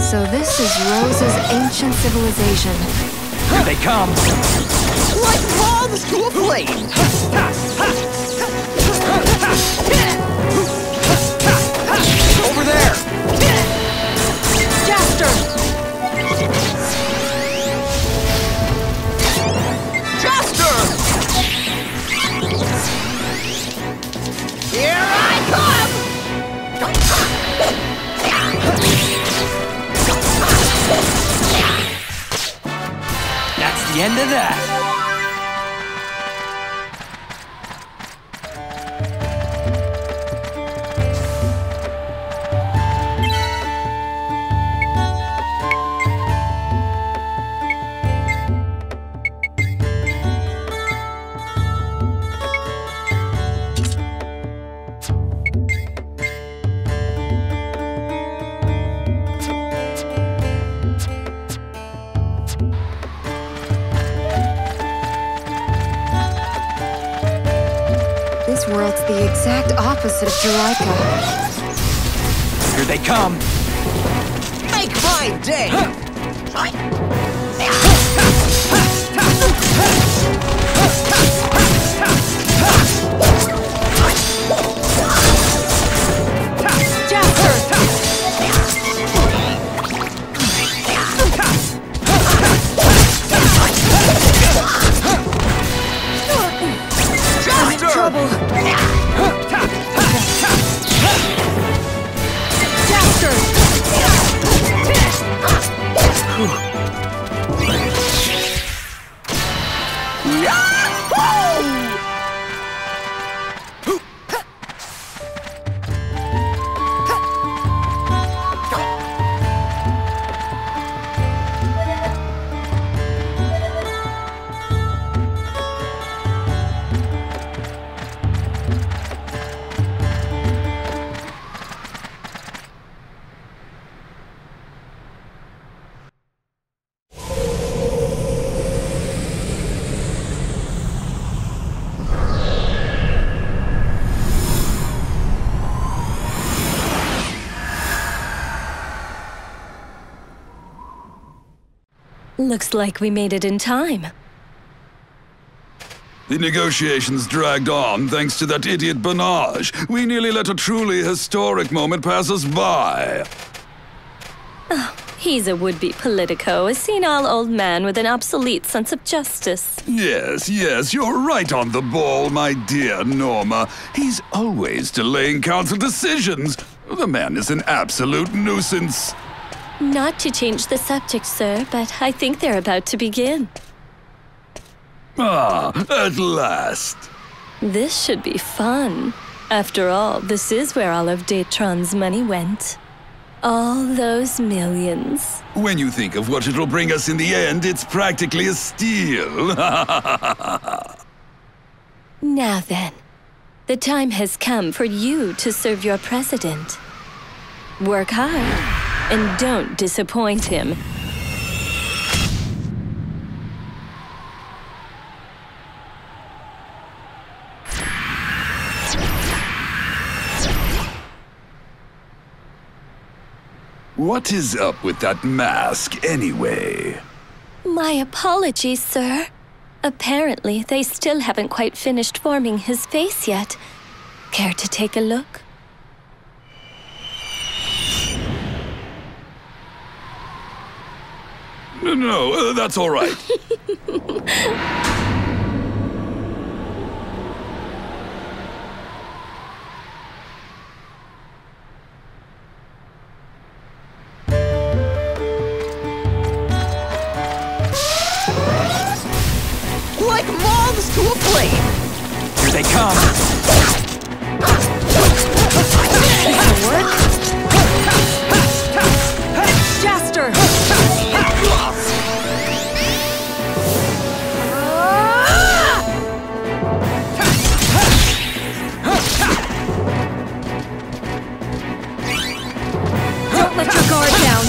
So this is Rose's ancient civilization. Here they come! Like moths to a flame! Over there! Jaster! Jaster! Here I come! That's the end of that! This world's the exact opposite of Juraika. Here they come! Make my day! Looks like we made it in time. The negotiations dragged on thanks to that idiot Banage. We nearly let a truly historic moment pass us by. He's a would-be politico, a senile old man with an obsolete sense of justice. Yes, you're right on the ball, my dear Norma. He's always delaying council decisions. The man is an absolute nuisance. Not to change the subject, sir, but I think they're about to begin. Ah, at last. This should be fun. After all, this is where all of Datron's money went. All those millions. When you think of what it'll bring us in the end, it's practically a steal. Now then, the time has come for you to serve your president. Work hard. And don't disappoint him. What is up with that mask, anyway? My apologies, sir. Apparently, they still haven't quite finished forming his face yet. Care to take a look? No, that's all right. Like moths to a flame! Here they come! Jaster! Don't let your guard down!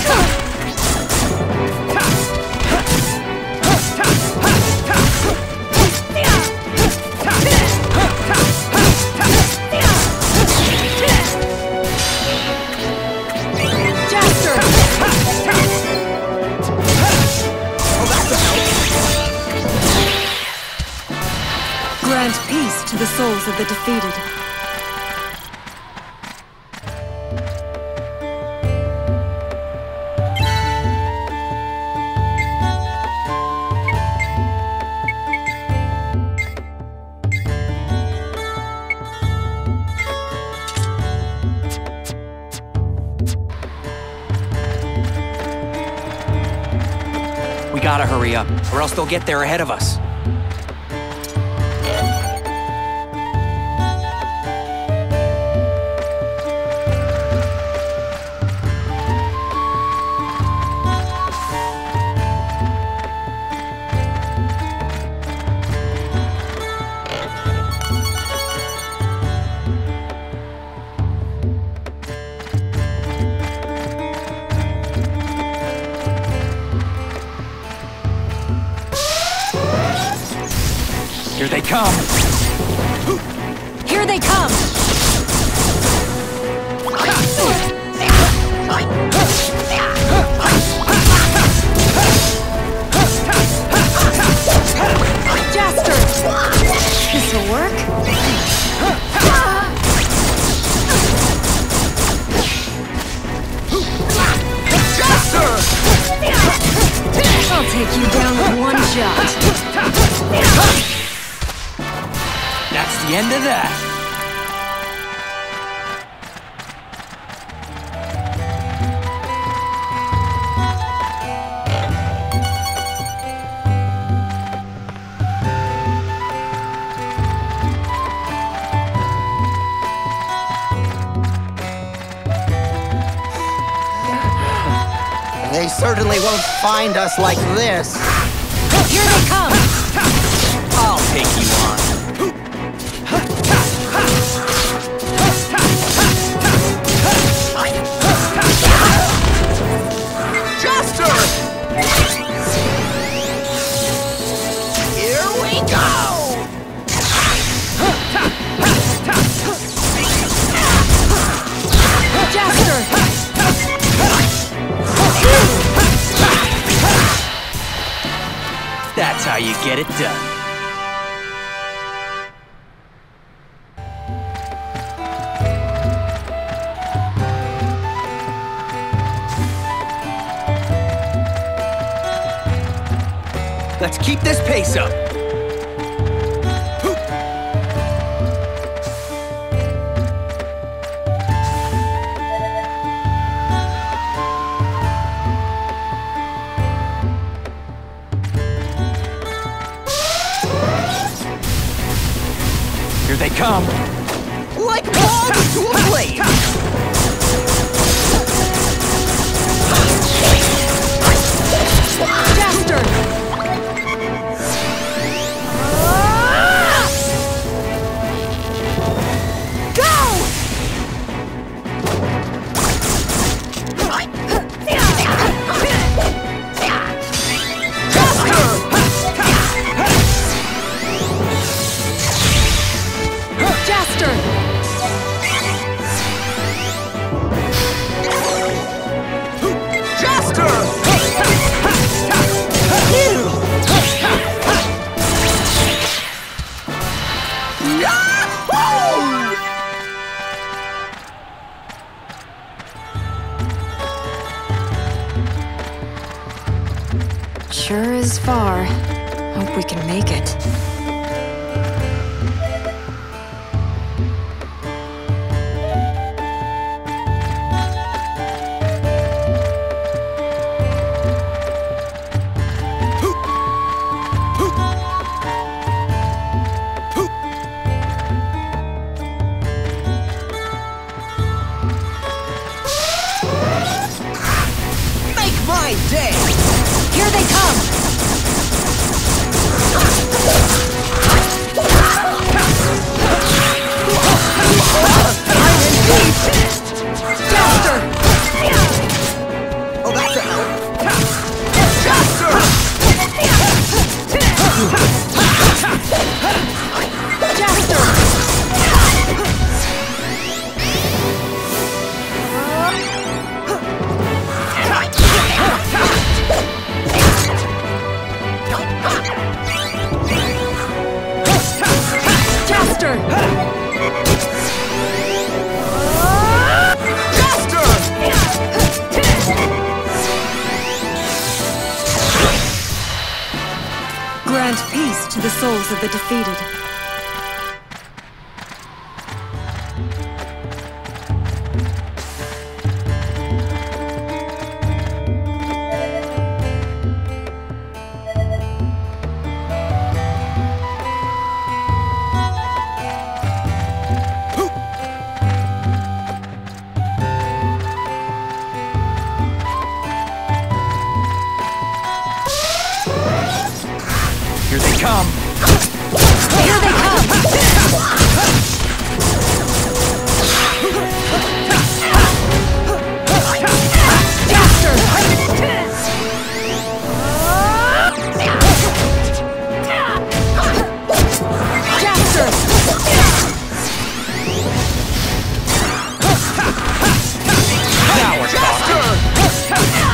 Grant peace to the souls of the defeated. We gotta hurry up, or else they'll get there ahead of us. Here they come! Here they come! Jaster! This'll work? Jaster! I'll take you down with one shot. That's the end of that! They certainly won't find us like this. Here they come! I'll take you on. Jaster! Here we go! Jaster! That's how you get it done. Let's keep this pace up. Here they come. Like moths to a flame! Jaster! Sure is far. Hope we can make it. Make my day! Here they come! I'm in deep! Jaster! Oh, that's a help! Jaster! Jaster! Grant peace to the souls of the defeated. Here they come! Here they come! Now we're talking!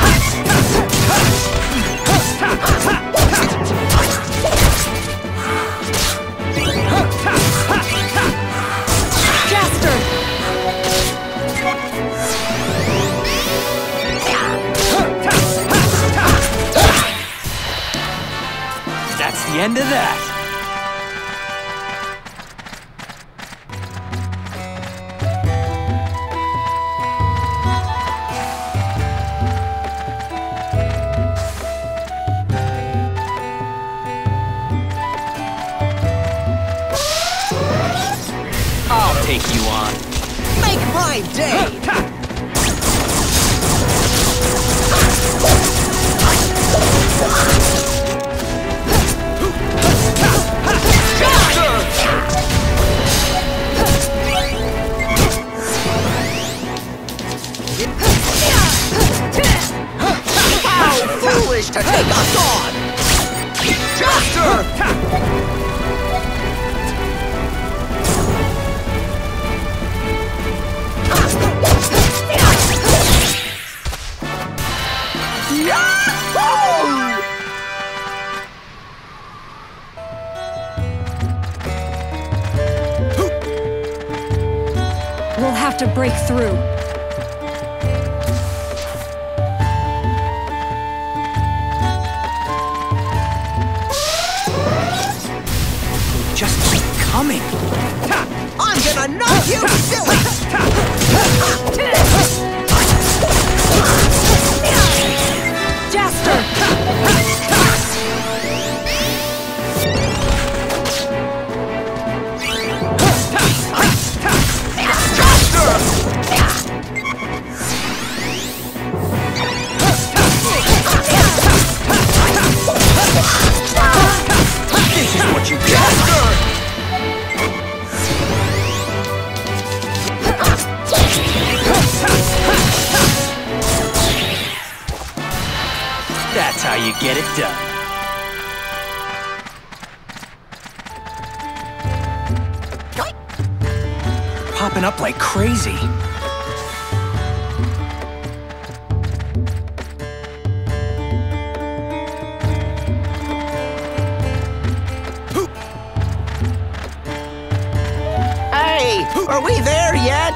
That's the end of that! I'll take you on. Make my day! How foolish to take us on! Jaster! Yahoo! We'll have to break through. Just keep coming! I'm gonna knock you silly! This is what you get! That's how you get it done. Popping up like crazy. Hey, are we there yet?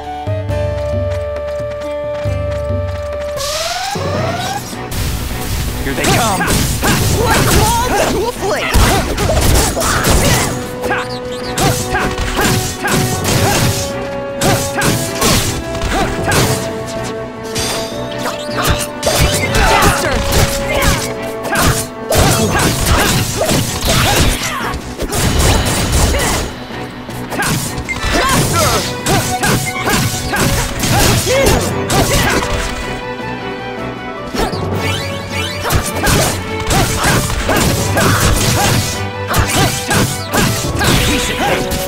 Here they come! Let's call them to a flame! Piece of cake!